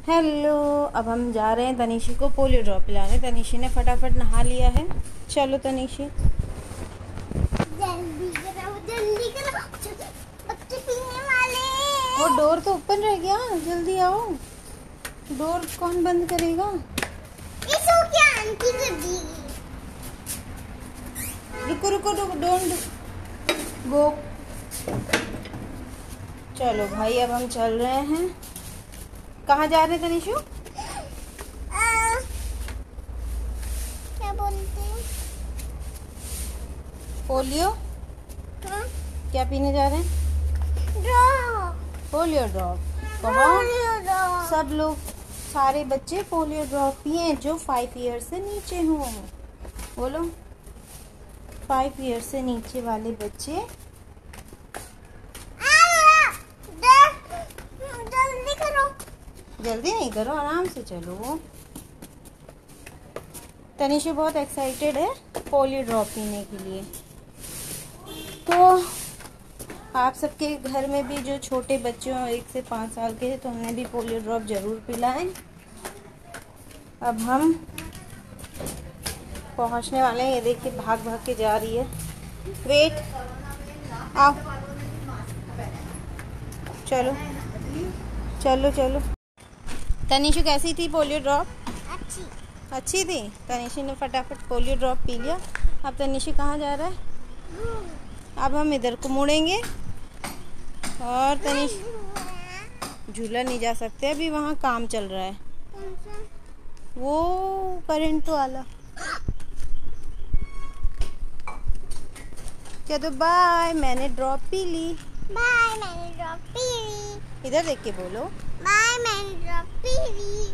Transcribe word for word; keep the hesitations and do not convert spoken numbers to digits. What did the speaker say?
Hello, अब हम जा रहे हैं तनीशी को पोलियो ड्रॉप पिलाने। तनीशी ने फटाफट नहा लिया है। चलो तनीशी, जल्दी करो जल्दी करो, बच्चे पीने वाले। वो डोर तो ओपन रह गया, जल्दी आओ। डोर कौन बंद करेगा? इसो क्या आंटी कर दी। रुको रुको रुको, डोंट गो। चलो भाई, अब हम चल रहे हैं। कहाँ जा रहे हैं तनीशु? क्या बोलते हैं? पोलियो। हाँ? क्या पीने जा रहे हैं? Drop. Polio drop. Polio drop. सब लोग, सारे बच्चे पोलियो ड्रॉप पिए जो फाइव ईयर से नीचे हों। बोलो, फाइव ईयर से नीचे वाले बच्चे। जल्दी करो। जल्दी नहीं करो, आराम से चलो। तनीशा बहुत एक्साइटेड है पोलियो ड्रॉप पीने के लिए। तो आप सबके घर में भी जो छोटे बच्चे हों, एक से पाँच साल के, तो उन्हें भी पोलियो ड्रॉप जरूर पिलाएं। अब हम पहुंचने वाले हैं। ये देखिए, भाग भाग के जा रही है। वेट, आओ, चलो चलो चलो। तनीशु कैसी थी पोलियो ड्रॉप? अच्छी अच्छी थी। तनीशी ने फटाफट पोलियो ड्रॉप पी लिया। अब तनीशी कहाँ जा रहा है? अब हम इधर को मुड़ेंगे और तनीश झूला नहीं जा सकते, अभी वहाँ काम चल रहा है। वो करंट वाला। चलो बाय, मैंने ड्रॉप पी ली। बाय, मैंने ड्रॉप पी ली। इधर देख के बोलो, बाय, मैंने ड्रॉप पी ली।